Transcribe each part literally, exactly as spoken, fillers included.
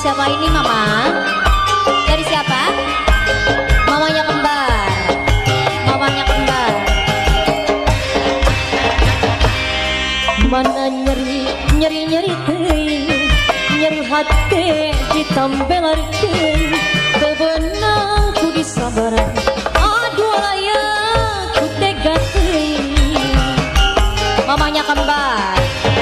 siapa ini mama? Dari siapa? Mamanya kembar. Mamanya kembar. Mana nyeri, nyeri nyeri teuing, nyeri hati ditambelarkeun, teu beunang ku disabaran. Aduh aya ku tega teuing. Mamanya kembar.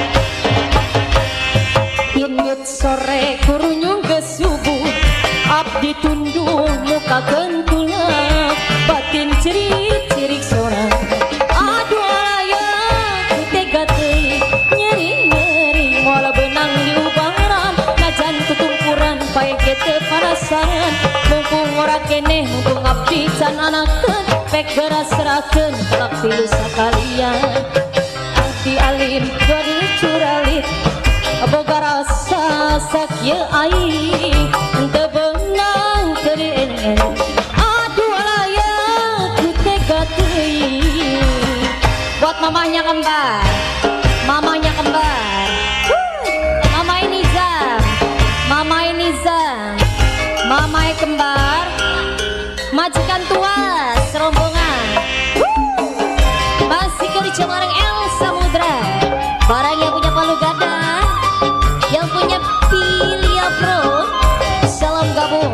Inut sore kurunyung ke subuh, abdi tunduh muka kentulang, batin cirik-cirik sorang. Aduh aya ku tega teuing, nyeri-nyeri moal beunang di ubaran, najan tutumpuran pae ge teu panasaran. Mumpung ora keneh, mumpung abdi can anakeun, pek geras-serakeun kelak tilu sakalian. Abdi alin gadu curalit, boga rasa sakieu aing, teu beunang teu diengen. Aduh aya ku tega teuing. Buat mamanya kembar. Mamanya kembar. Mama ini Nizam. Mama ini Nizam. Mama kembar. Majikan tua serombongan. Masih kerja bareng El Samudra. Barang yang punya palu gada, yang punya Pilia Pro, salam gabung.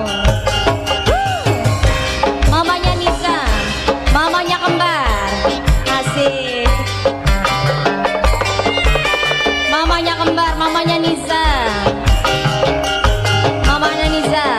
Mamanya Nizam, mamanya kembar, asik. Mamanya kembar, mamanya Nizam, mamanya Nizam.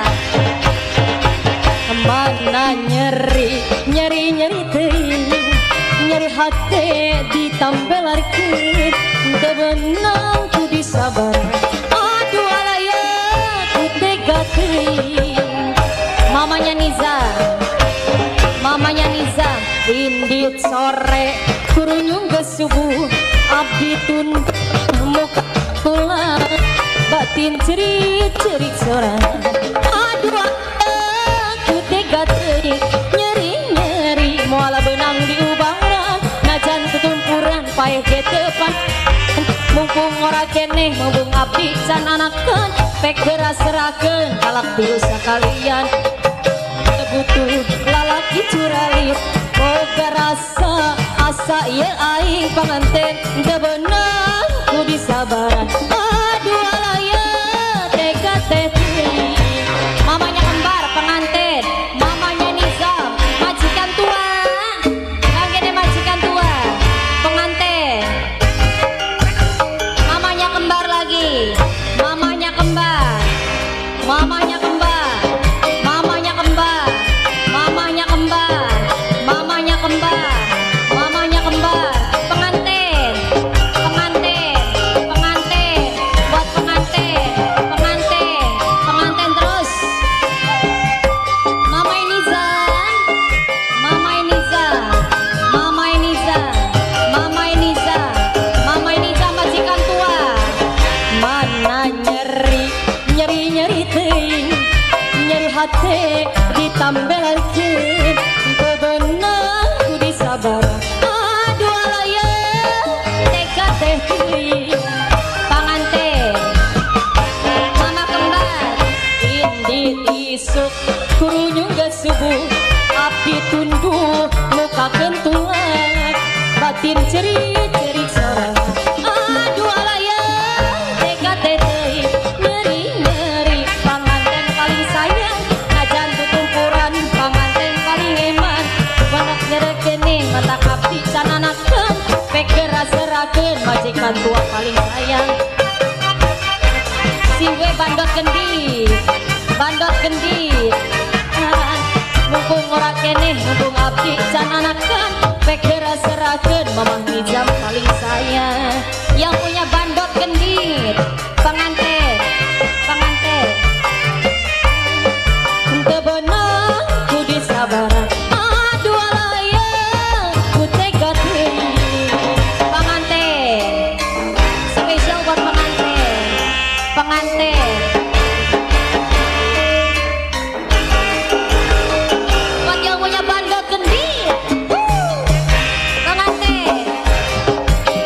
Mana nyeri, nyeri nyeri teuing, nyeri hati ditambelarkeun, teu beunang ku disabaran. Aduh aya ku tega teuing. Mamanya Nizam, mamanya Nizam. Indit sore kurunyung ke subuh, abdi tunduk muka tulang, batin cerik-cerik sorang. Aduh aku tega teuing, nyeri-nyeri moal beunang di ubaran, najan tutumpuran paeh ge teu pan. Mumpung ora keneh, mumpung abdi can anakeun, pek geras-serakeun kalak tilu sakalian. Teu butuh lalaki curalit, boga rasa asa ieu aing panganten, teu beunang ku disabaran. Aduh aya tega teh teuing. Mamanya kembar pengantin, mamanya Nizam, majikan tua. Kang gede majikan tua, pengantin. Mamanya kembar lagi, mamanya kembar, mamanya kembar, mamanya kembar, mamanya kembar, mamanya kembar, mamanya kembar. Pengantin, pengantin, pengantin, buat pengantin, pengantin, pengantin terus. Mama Nizam, Mama Nizam, Mama Nizam, Mama Nizam, Mama Nizam majikan tua. Mana nyeri, nyeri nyeri teuing, nyeri hati ditambelarkeun, teu beunang ku disabaran. Aduh aya tega teh teuing. Pengantin, mama kembar. Indit isuk kurunyung ge subuh, abdi tunduh muka kentulang, batin cerik-cerik sorang. Aduh aya tega teh teuing, nyeri-nyeri panganten paling sayang, najan tutumpuran panganten paling eman. Banak nyerekeun mata abdi can anakeun, pek geras-serakeun majikan tua paling sayang. Siwe bandot gendit, bandot gendit. Mumpung ora keneh, mumpung abdi can anakeun, pek geras-serakeun Mamah Nizam paling sayang. Yang punya bandot gendit, pengantin, pengantin. Teu beunang ku disabaran. Aduh aya ku tega teuing. Pengantin, spesial buat pengantin, pengantin. Buat yang punya bandot gendit, pengantin.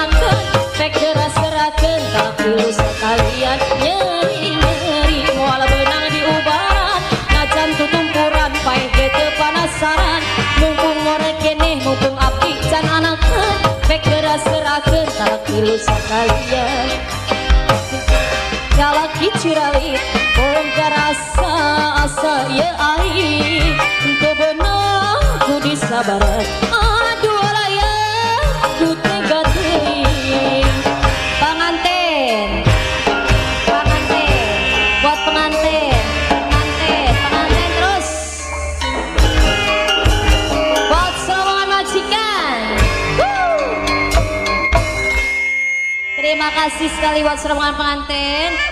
anakan pek geras-gerakan tak pilu sekalian nyeri-nyeri mual benang diubahan najan tutumpuran paeh gete panasaran mumpung ngorek keneh mumpung abdi can anakan pek geras-gerakan tak pilu sekalian galaki curalit bongkar rasa asa ye ai teu beunang kudu sabaran aduh raya ku tega teuing panganten panganten buat pengantin pengantin pengantin terus buat seluruh majikan. Wuh. Terima kasih sekali buat seluruh pengantin.